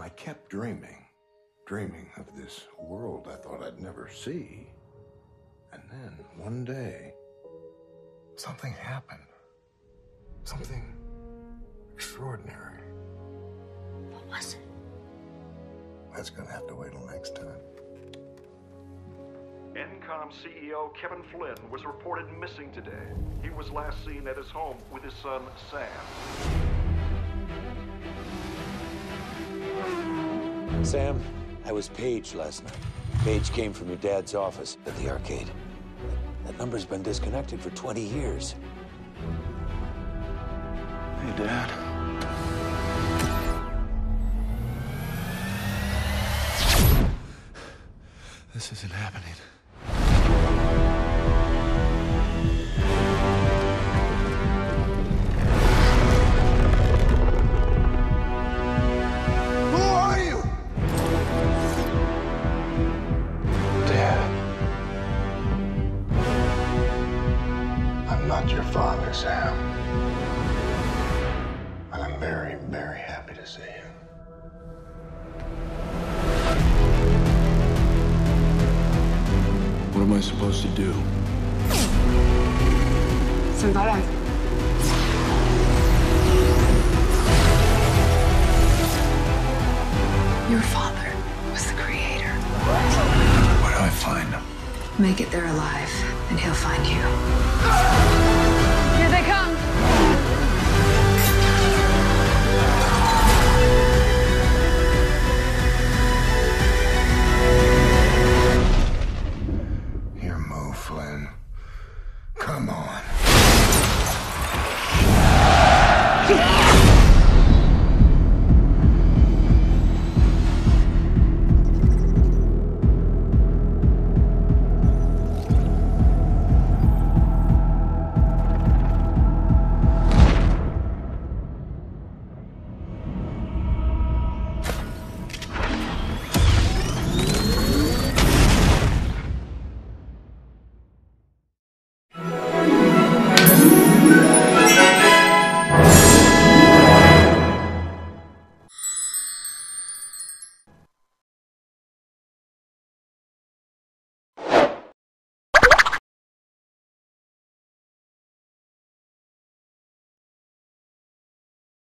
kept dreaming of this world I thought I'd never see. And then, one day, something happened. Something extraordinary. What was it? That's gonna have to wait till next time. ENCOM CEO Kevin Flynn was reported missing today. He was last seen at his home with his son, Sam. Sam, I was paged last night. Page came from your dad's office at the arcade. That number's been disconnected for 20 years. Hey, Dad. This isn't happening. Who are you? Dad. I'm not your father, Sam. And I'm very, very happy to see you. What am I supposed to do? Sembara. Your father was the creator. Where do I find him? Make it there alive, and he'll find you.